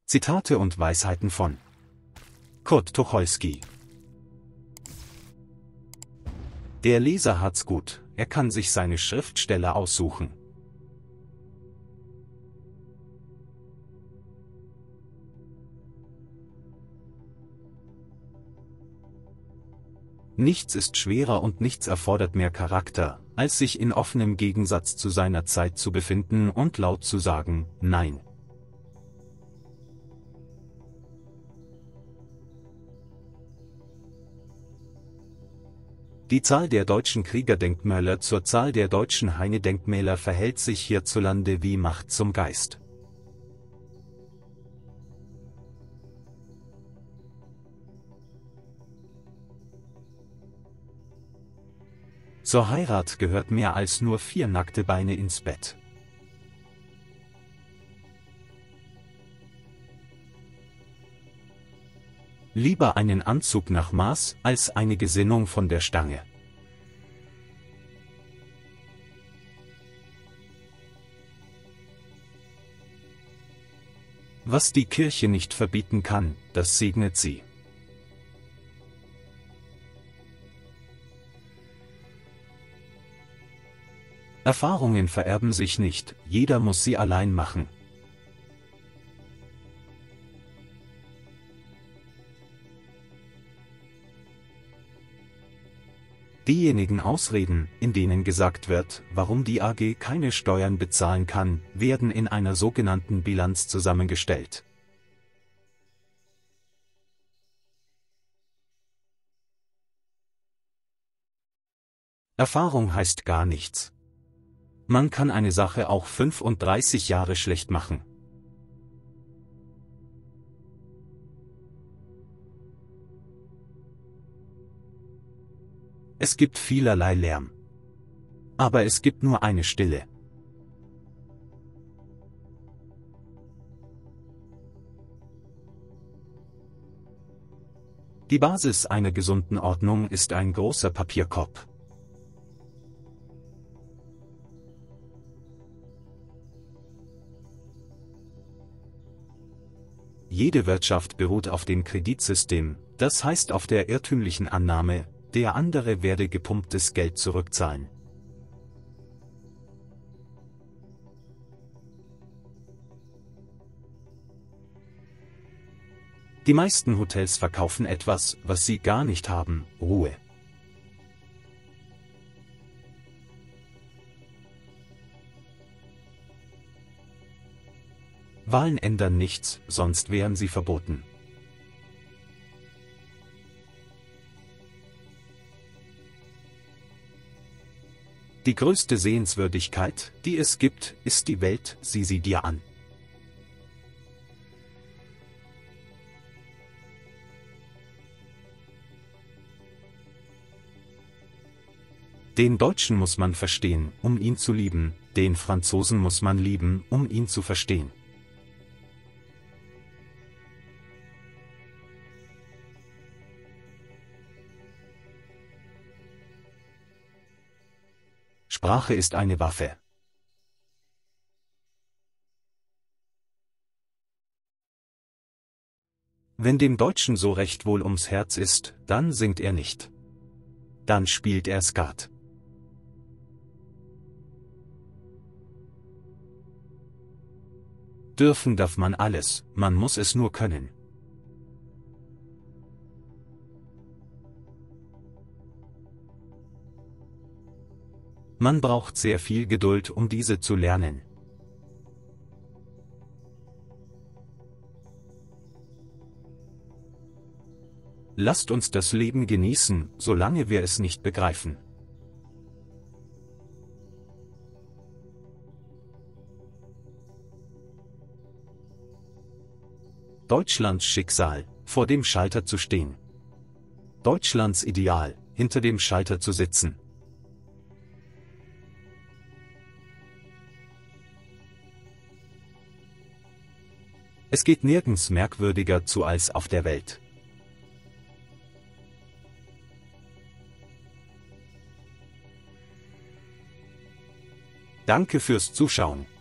Zitate und Weisheiten von Kurt Tucholsky. Der Leser hat's gut, er kann sich seine Schriftsteller aussuchen. Nichts ist schwerer und nichts erfordert mehr Charakter, als sich in offenem Gegensatz zu seiner Zeit zu befinden und laut zu sagen, nein. Die Zahl der deutschen Kriegerdenkmäler zur Zahl der deutschen Heine-Denkmäler verhält sich hierzulande wie Macht zum Geist. Zur Heirat gehört mehr als nur 4 nackte Beine ins Bett. Lieber einen Anzug nach Maß, als eine Gesinnung von der Stange. Was die Kirche nicht verbieten kann, das segnet sie. Erfahrungen vererben sich nicht, jeder muss sie allein machen. Diejenigen Ausreden, in denen gesagt wird, warum die AG keine Steuern bezahlen kann, werden in einer sogenannten Bilanz zusammengestellt. Erfahrung heißt gar nichts. Man kann eine Sache auch 35 Jahre schlecht machen. Es gibt vielerlei Lärm. Aber es gibt nur eine Stille. Die Basis einer gesunden Ordnung ist ein großer Papierkorb. Jede Wirtschaft beruht auf dem Kreditsystem, das heißt auf der irrtümlichen Annahme, der andere werde gepumptes Geld zurückzahlen. Die meisten Hotels verkaufen etwas, was sie gar nicht haben: Ruhe. Wahlen ändern nichts, sonst wären sie verboten. Die größte Sehenswürdigkeit, die es gibt, ist die Welt, sieh sie dir an. Den Deutschen muss man verstehen, um ihn zu lieben, den Franzosen muss man lieben, um ihn zu verstehen. Sprache ist eine Waffe. Wenn dem Deutschen so recht wohl ums Herz ist, dann singt er nicht. Dann spielt er Skat. Dürfen darf man alles, man muss es nur können. Man braucht sehr viel Geduld, um diese zu lernen. Lasst uns das Leben genießen, solange wir es nicht begreifen. Deutschlands Schicksal, vor dem Schalter zu stehen. Deutschlands Ideal, hinter dem Schalter zu sitzen. Es geht nirgends merkwürdiger zu als auf der Welt. Danke fürs Zuschauen.